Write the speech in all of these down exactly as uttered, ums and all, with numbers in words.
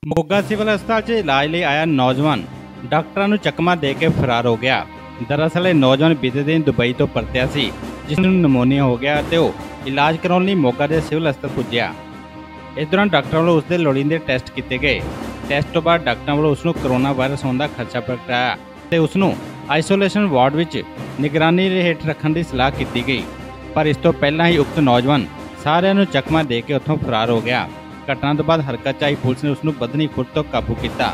Moga civil ਹਸਪਤਾਲ 'ਚ ਇਲਾਜ ਲਈ ਆਇਆ ਨੌਜਵਾਨ ਡਾਕਟਰਾਂ ਨੂੰ ਚੱਕਮਾ ਦੇ ਕੇ ਫਰਾਰ ਹੋ ਗਿਆ। ਦਰਅਸਲ ਇਹ ਨੌਜਵਾਨ ਬੀਤੇ ਦਿਨ ਦੁਬਈ ਤੋਂ ਪਰਤਿਆ ਸੀ, ਜਿਸ ਨੂੰ ਨਮੂਨੀਆ ਹੋ ਗਿਆ ਅਤੇ ਉਹ ਇਲਾਜ ਕਰਾਉਣ ਲਈ ਮੋਗਾ ਦੇ ਸਿਵਲ ਹਸਪਤਾਲ ਪੁੱਜਿਆ। ਇਸ ਦੌਰਾਨ ਡਾਕਟਰਾਂ ਵੱਲੋਂ ਉਸਦੇ ਲੋੜੀਂਦੇ ਟੈਸਟ ਕੀਤੇ ਗਏ। ਟੈਸਟ ਤੋਂ ਬਾਅਦ ਡਾਕਟਰਾਂ ਵੱਲੋਂ ਉਸ ਨੂੰ ਕਰੋਨਾ ਵਾਇਰਸ ਹੋਣ ਦਾ ਖਦਸ਼ਾ ਪ੍ਰਗਟਾਇਆ ਅਤੇ ਉਸ ਨੂੰ ਆਈਸੋਲੇਸ਼ਨ ਵਾਰਡ ਵਿੱਚ ਨਿਗਰਾਨੀ ਹੇਠ ਰੱਖਣ ਦੀ ਸਲਾਹ ਕੀਤੀ ਗਈ। ਪਰ ਇਸ ਤੋਂ ਪਹਿਲਾਂ ਹੀ ਉਕਤ ਨੌਜਵਾਨ ਸਾਰਿਆਂ ਨੂੰ ਚੱਕਮਾ ਦੇ ਕੇ ਉੱਥੋਂ ਫਰਾਰ ਹੋ ਗਿਆ। ਘਟਨਾ ਤੋਂ ਬਾਅਦ ਹਰਕਤ 'ਚ ਆਈ ਪੁਲਿਸ ਨੇ ਉਸ ਨੂੰ ਬਦਨੀ ਖੁਰਦ ਤੋਂ ਕਾਬੂ ਕੀਤਾ।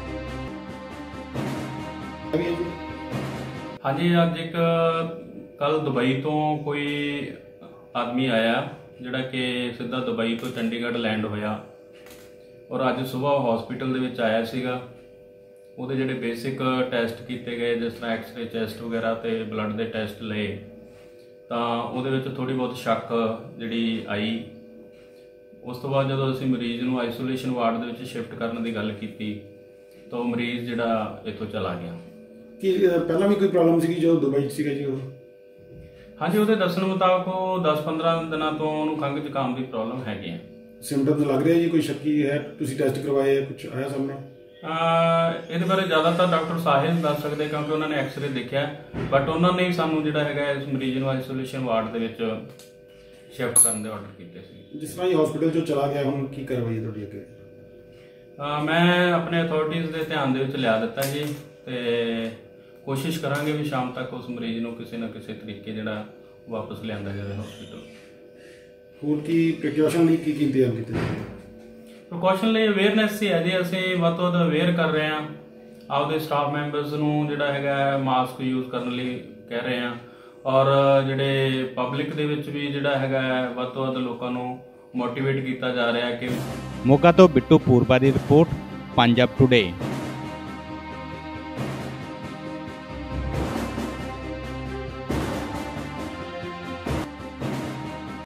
ਹਾਂਜੀ, ਅੱਜ ਇੱਕ ਕੱਲ ਦੁਬਈ ਤੋਂ ਕੋਈ ਆਦਮੀ ਆਇਆ ਜਿਹੜਾ ਕਿ ਸਿੱਧਾ ਦੁਬਈ ਤੋਂ ਚੰਡੀਗੜ੍ਹ ਲੈਂਡ ਹੋਇਆ ਔਰ ਅੱਜ ਸਵੇਰ ਹਸਪੀਟਲ ਦੇ ਵਿੱਚ ਆਇਆ ਸੀਗਾ। ਉਹਦੇ ਜਿਹੜੇ ਬੇਸਿਕ ਟੈਸਟ ਕੀਤੇ ਗਏ, ਜਿਸ ਤਰ੍ਹਾਂ ਐਕਸ-ਰੇ, ਚੈਸਟ ਵਗੈਰਾ ਤੇ ਬਲੱਡ ਦੇ ਟੈਸਟ ਲਏ, ਤਾਂ ਉਹਦੇ ਵਿੱਚ ਥੋੜੀ ਬਹੁਤ ਸ਼ੱਕ ਜਿਹੜੀ ਆਈ। ਉਸ ਤੋਂ ਬਾਅਦ ਜਦੋਂ ਅਸੀਂ ਮਰੀਜ਼ ਨੂੰ ਆਈਸੋਲੇਸ਼ਨ ਵਾਰਡ ਦੇ ਵਿੱਚ ਸ਼ਿਫਟ ਕਰਨ ਦੀ ਗੱਲ ਕੀਤੀ ਤਾਂ ਉਹ ਮਰੀਜ਼ ਜਿਹੜਾ ਇੱਥੋਂ ਚਲਾ ਗਿਆ। ਕੀ ਪਹਿਲਾਂ ਵੀ ਕੋਈ ਪ੍ਰੋਬਲਮ ਸੀਗੀ ਜੋ ਦੁਬਈ 'ਚ ਸੀਗਾ ਜੀ ਉਹ? ਹਾਂਜੀ, ਉਹਦੇ ਦੱਸਣ ਮੁਤਾਬਕ ਉਹ ਦਸ ਪੰਦਰਾਂ ਦਿਨਾਂ ਤੋਂ ਉਹਨੂੰ ਖੰਘ ਜ਼ੁਕਾਮ ਦੀ ਪ੍ਰੋਬਲਮ ਹੈਗੀ ਆ। ਸਿੰਪਟਮਸ ਲੱਗ ਰਿਹਾ ਜੀ? ਕੋਈ ਸ਼ੱਕੀ ਹੈ? ਤੁਸੀਂ ਟੈਸਟ ਕਰਵਾਏ, ਕੁਝ ਆਇਆ ਸਾਹਮਣੇ? ਇਹਦੇ ਬਾਰੇ ਜ਼ਿਆਦਾਤਰ ਡਾਕਟਰ ਸਾਹਿਲ ਦੱਸ ਸਕਦੇ ਕਿਉਂਕਿ ਉਹਨਾਂ ਨੇ ਐਕਸ-ਰੇ ਦੇਖਿਆ, ਬਟ ਉਹਨਾਂ ਨੇ ਸਾਨੂੰ ਜਿਹੜਾ ਹੈਗਾ ਇਸ ਮਰੀਜ਼ ਨੂੰ ਆਈਸੋਲੇਸ਼ਨ ਵਾਰਡ ਦੇ ਵਿੱਚ ਸ਼ਿਫਟ ਕਰਨ ਦੇ ਆਰਡਰ ਕੀਤੇ ਸੀ। ਜਿਸ ਤਰ੍ਹਾਂ ਹੀ ਹਸਪੀਟਲ 'ਚੋਂ ਚਲਾ ਗਿਆ, ਹੁਣ ਕੀ ਕਾਰਵਾਈ ਤੁਹਾਡੀ ਅੱਗੇ? ਮੈਂ ਆਪਣੇ ਅਥਾਰਟੀਜ਼ ਦੇ ਧਿਆਨ ਦੇ ਵਿੱਚ ਲਿਆ ਦਿੱਤਾ ਜੀ, ਤੇ ਕੋਸ਼ਿਸ਼ ਕਰਾਂਗੇ ਵੀ ਸ਼ਾਮ ਤੱਕ ਉਸ ਮਰੀਜ਼ ਨੂੰ ਕਿਸੇ ਨਾ ਕਿਸੇ ਤਰੀਕੇ ਜਿਹੜਾ ਵਾਪਸ ਲਿਆਂਦਾ ਜਾਵੇ ਹਸਪੀਟਲ। ਹੋਰ ਕੀ ਪ੍ਰੀਕਾਸ਼ਨ ਲਈ ਕੀ ਇੰਤਜ਼ਾਮ ਕੀਤੇ ਜਾਂਦੇ? ਪ੍ਰੀਕਾਸ਼ਨ ਲਈ ਅਵੇਅਰਨੈਸ ਹੀ ਹੈ ਜੀ। ਅਸੀਂ ਵੱਧ ਤੋਂ ਵੱਧ ਅਵੇਅਰ ਕਰ ਰਹੇ ਹਾਂ, ਆਪਦੇ ਸਟਾਫ ਮੈਂਬਰਸ ਨੂੰ ਜਿਹੜਾ ਹੈਗਾ ਮਾਸਕ ਯੂਜ਼ ਕਰਨ ਲਈ ਕਹਿ ਰਹੇ ਹਾਂ, ਔਰ ਜਿਹੜੇ ਪਬਲਿਕ ਦੇ ਵਿੱਚ ਵੀ ਜਿਹੜਾ ਹੈਗਾ ਵੱਧ ਤੋਂ ਵੱਧ ਲੋਕਾਂ ਨੂੰ ਮੋਟੀਵੇਟ ਕੀਤਾ ਜਾ ਰਿਹਾ ਕਿ ਮੋਗਾ ਤੋਂ ਬਿੱਟੂ ਪੂਰਬਾ ਦੀ ਰਿਪੋਰਟ, ਪੰਜਾਬ ਟੁਡੇ।